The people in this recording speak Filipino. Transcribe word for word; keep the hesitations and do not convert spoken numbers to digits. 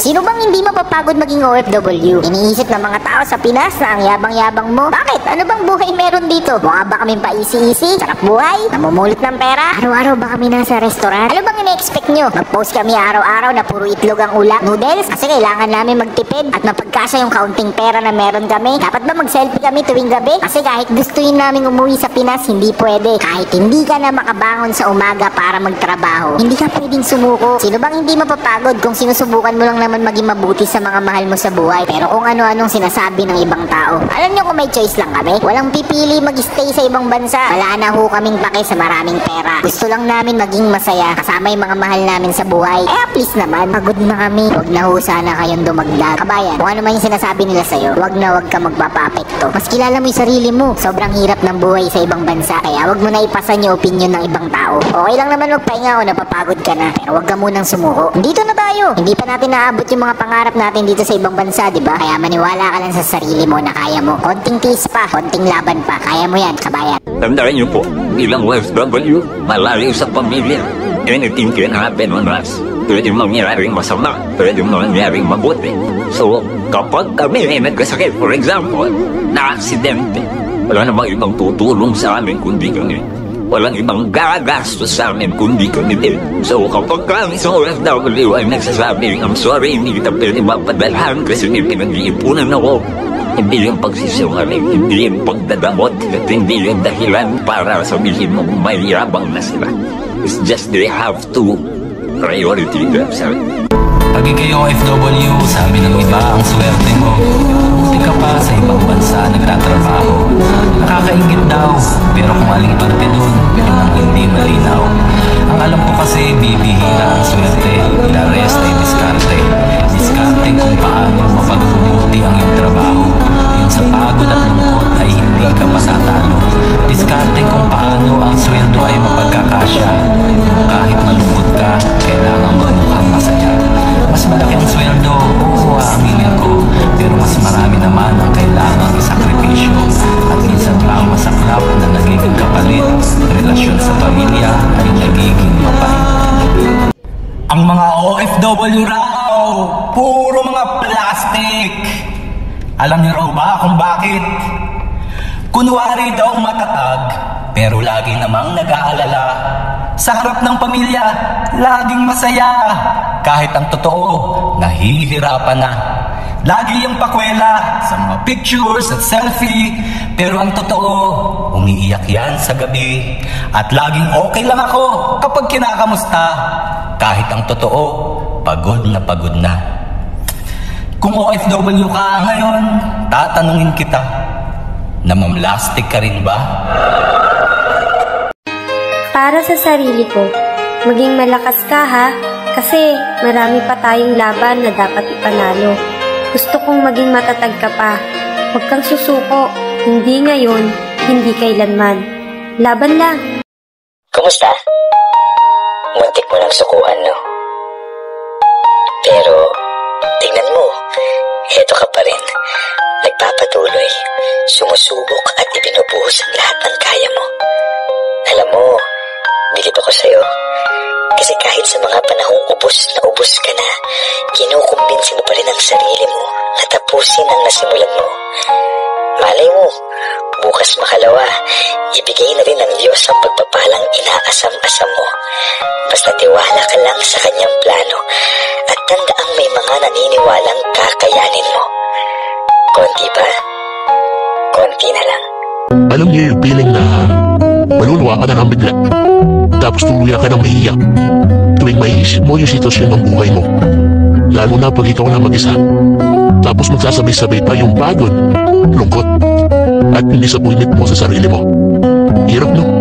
Sino bang hindi mapapagod maging O F W? Iniisip ng mga tao sa Pinas na ang yabang-yabang mo. Bakit? Ano bang buhay meron dito? Mukha ba kaming paisi-isi? Sarap buhay? Namumulot ng pera? Araw-araw ba kami nasa restaurant? Ano bang ina-expect nyo? Mag-post kami araw-araw na puro itlog ang ulam, noodles? Kasi kailangan namin magtipid at mapagkasya yung counting pera na meron kami. Dapat ba mag-selfie kami tuwing gabi? Kasi kahit gustuin namin umuwi sa Pinas, hindi pwede. Kahit hindi ka na makabangon sa umaga para magtrabaho, hindi ka pwedeng sumuko. Sino bang hindi mapapagod kung sinusubukan mo lang naman maging mabuti sa mga mahal mo sa buhay? Pero kung ano-anong sinasabi ng ibang tao. Alam nyo kung may choice lang kami? Walang pipili mag-stay sa ibang bansa. Wala na ho kaming pake sa maraming pera. Gusto lang namin maging masaya kasama yung mga mahal namin sa buhay. Eh please naman, pagod na kami. Huwag na ho sana kayong dumagdag. Kabayan, kung ano man yung sinasabi nila sa'yo, huwag na huwag ka magpapa-apekto. Mas kilala mo yung sarili mo. Sobrang hirap ng buhay sa ibang bansa. Kaya huwag mo na ipasan yung opinion ng ibang tao. Okay lang naman magpahinga o napapagod ka na. Pero huwag ka munang sumuko. Dito na tayo. Hindi pa natin naabot yung mga pangarap natin dito sa ibang bansa, di ba? Kaya maniwala ka lang sa sarili mo na kaya mo. Konting tiis pa, konting laban pa. Kaya mo yan, kabayan. Tandaan niyo po, bilang O F W, malayo sa pamilya. Anything can happen on us. Pwede mangyaring masama, pwede mangyaring mabuti. So, kapag kami ay nagkasakit, for example, na-aksidente, wala namang ibang tutulong sa amin kundi kami. Walang ibang gagastos sa amin kundi kami din. So, kapag kami sa O F W ay nagsasabing, I'm sorry, hindi kita pwede mapadalhan kasi may pinag-iipunan ako. Hindi yung pagsisinungaling, hindi yung pagdadamot, at hindi yung dahilan para sabihin mo mayabang na sila. It's just they have to priority themselves. Pag ikay O F W, sabi ng iba ang swerte mo. Buti ka pa sa ibang bansa nagtatrabaho. Nakakaingit daw, pero kung aling parte dun, yun ang hindi malinaw. Ang alam ko kasi, bibihira ang swerte. The rest ay diskarte. Diskarte kung paano mapagbubuti ang iyong trabaho. Yun sa pagod at lungkot ay hindi ka matatalo. Diskarte kung paano ang sweldo ay mapagkakasya. Kahit malungkot ka, kailangan mo mukhang masaya. Mas malaki ang sweldo, oo, aaminin ko. Pero mas marami naman ang kailangang isakripisyo. At minsan pa ang masaklap na nagiging kapalit. Relasyon sa pamilya ay nagiging mapahit. Ang mga O F W raw, puro mga plastic. Alam niyo raw ba kung bakit? Kunwari daw matatag, pero lagi namang nag-aalala. Sa harap ng pamilya, laging masaya. Kahit ang totoo, nahihirapan na. Lagi yung pakwela sa mga pictures at selfie. Pero ang totoo, umiiyak yan sa gabi. At laging okay lang ako kapag kinakamusta. Kahit ang totoo, pagod na pagod na. Kung O F W ka ngayon, tatanungin kita, namamlastik ka rin ba? Para sa sarili ko, maging malakas ka ha, kasi marami pa tayong laban na dapat ipanalo. Gusto kong maging matatag ka pa. Huwag kang susuko, hindi ngayon, hindi kailanman. Laban lang. Kumusta? Muntik mo ng sukuan, no? Pero, tingnan mo, heto ka pa rin. Nagpapatuloy, sumusubok at ibinubuhos ang lahat ng kaya mo. Alam mo, bilib ako sa'yo. Kasi kahit sa mga panahong ubos na ubos ka na, kinukumbinsi mo pa rin ang sarili mo na tapusin ang nasimulan mo. Malay mo, bukas makalawa, ibigay na rin ng Diyos ang pagpapalang inaasam-asam mo. Basta tiwala ka lang sa kanyang plano at tandaang may mga naniniwalang kakayanin mo. Konti pa, konti na lang. Alam niyo yung feeling na maluluwa ka na ng bigla, tapos tuluyan ka ng mahiyak tuwing maiisip mo yung sitwasyon ng buhay mo, lalo na pag ikaw na mag-isa, tapos magsasabay-sabay pa yung pagod, lungkot at hindi sa punit mo sa sarili mo. Hirap, no?